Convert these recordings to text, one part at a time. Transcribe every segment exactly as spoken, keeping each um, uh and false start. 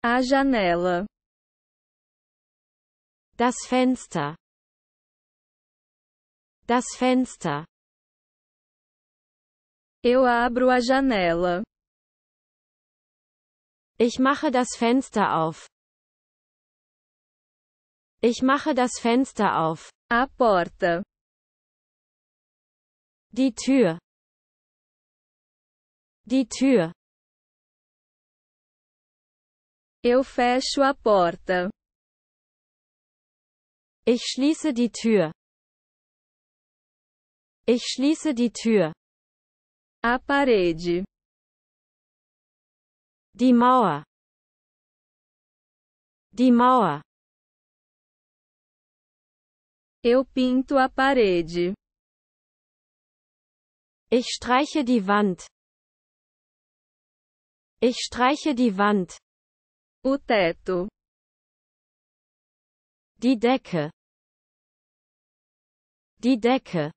A janela. Das Fenster. Das Fenster. Eu abro a janela. Ich mache das Fenster auf. Ich mache das Fenster auf. A porta. Die Tür. Die Tür. Eu fecho a porta. Ich schließe die Tür. Ich schließe die Tür. A parede. Die Mauer. Die Mauer. Eu pinto a parede. Ich streiche die Wand. Ich streiche die Wand. O teto. Die Decke. Die Decke.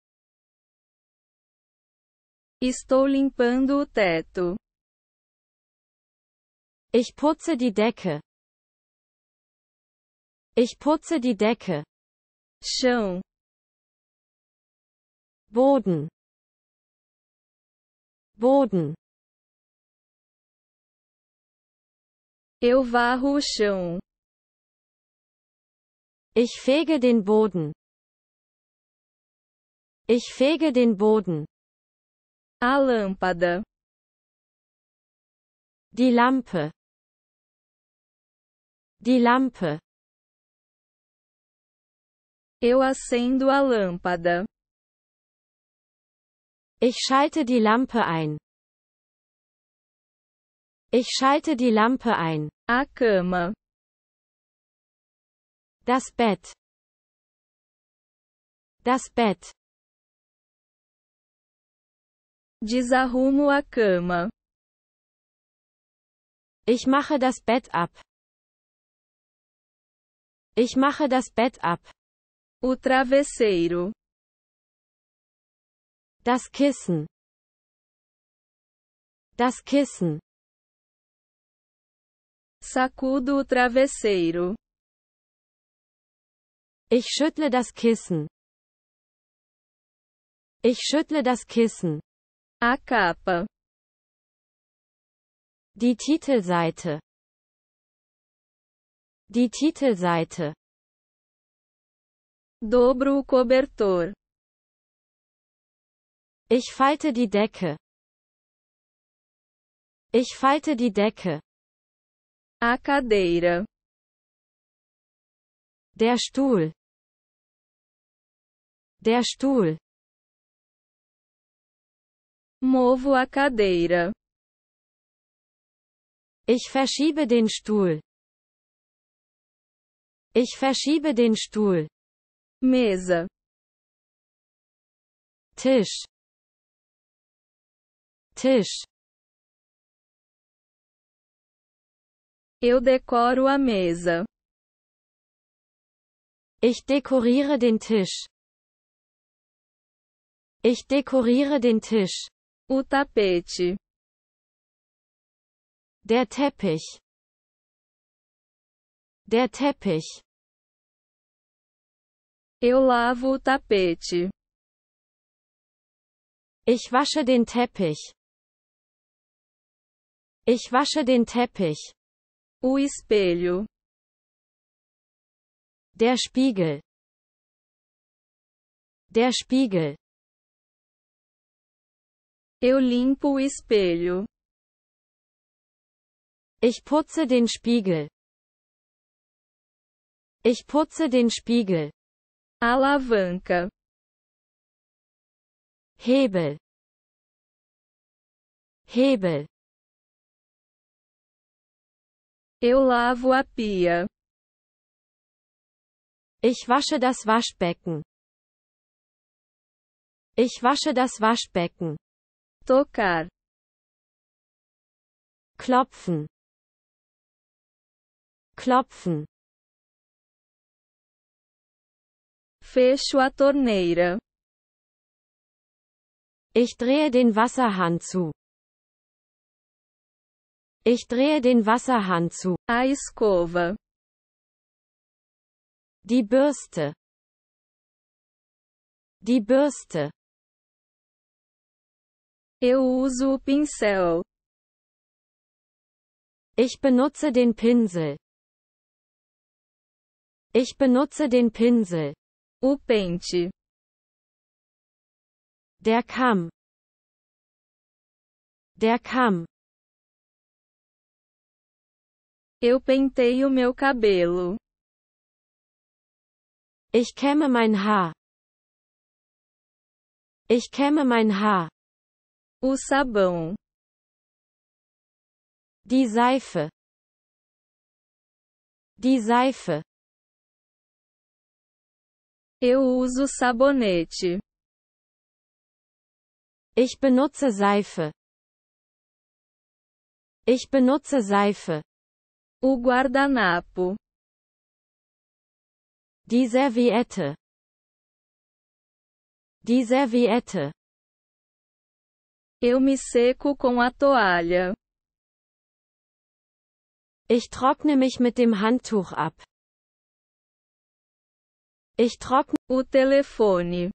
Estou limpando o teto. Ich putze die Decke. Ich putze die Decke. Chão. Boden. Boden. Eu varro o chão. Ich fege den Boden. Ich fege den Boden. A lâmpada. Die Lampe. Die Lampe. Eu acendo a lâmpada. Ich schalte die Lampe ein. Ich schalte die Lampe ein. A cama. Das Bett. Das Bett. Desarrumo a cama. Ich mache das Bett ab. Ich mache das Bett ab. O travesseiro. Das Kissen. Das Kissen. Sacudo o travesseiro. Ich schüttle das Kissen. Ich schüttle das Kissen. A capa. Die Titelseite. Die Titelseite. Dobro o cobertor. Ich falte die Decke. Ich falte die Decke. A cadeira. Der Stuhl. Der Stuhl. Movo a cadeira. Ich verschiebe den Stuhl. Ich verschiebe den Stuhl. Mesa. Tisch. Tisch. Eu decoro a mesa. Ich dekoriere den Tisch. Ich dekoriere den Tisch. O tapete. Der Teppich. Der Teppich. Eu lavo o tapete. Ich wasche den Teppich. Ich wasche den Teppich. O espelho. Der Spiegel. Der Spiegel. Eu limpo o espelho. Ich putze den Spiegel. Ich putze den Spiegel. Alavanca. Hebel. Hebel. Eu lavo a pia. Ich wasche das Waschbecken. Ich wasche das Waschbecken. Tocar. Klopfen. Klopfen. Fecho a torneira. Ich drehe den Wasserhahn zu. Ich drehe den Wasserhahn zu. A escova. Die Bürste. Die Bürste. Eu uso o pincel. Ich benutze den Pinsel. Ich benutze den Pinsel. O pente. Der Kamm. Der Kamm. Eu penteio meu cabelo. Ich kämme mein Haar. Ich kämme mein Haar. O sabão. Die Seife. Die Seife. Eu uso sabonete. Ich benutze Seife. Ich benutze Seife. O guardanapo. Die Serviette. Die Serviette. Eu me seco com a toalha. Ich trockne mich mit dem Handtuch ab. Ich trockne. O telefone.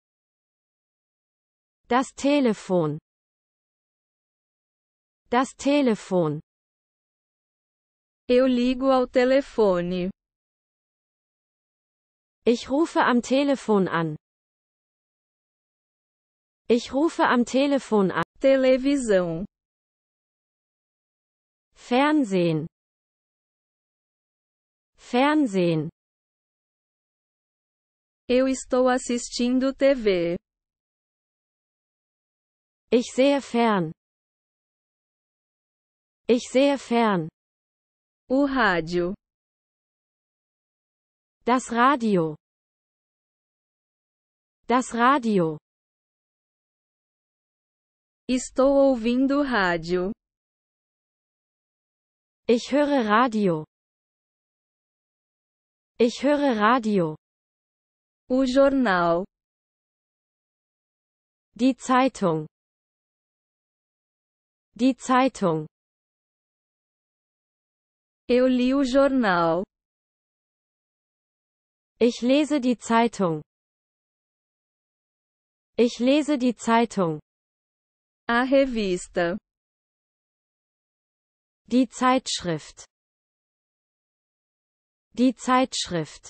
Das Telefon. Das Telefon. Eu ligo ao telefone. Ich rufe am Telefon an. Ich rufe am Telefon an. Televisão. Fernsehen. Fernsehen. Eu estou assistindo T V. Ich sehe fern. Ich sehe fern. O rádio. Das Radio. Das Radio. Estou ouvindo rádio. Ich höre Radio. Ich höre Radio. O jornal. Die Zeitung. Die Zeitung. Eu li o jornal. Ich lese die Zeitung. Ich lese die Zeitung. A revista. Die Zeitschrift. Die Zeitschrift.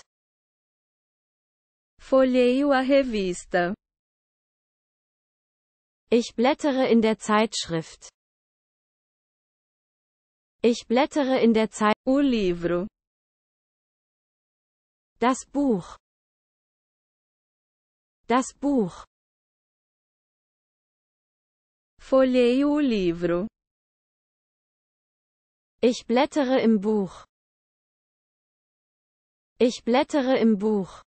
Folheio a revista. Ich blättere in der Zeitschrift. Ich blättere in der Zeit. O livro. Das Buch. Das Buch. Folheio o livro. Ich blättere im Buch. Ich blättere im Buch.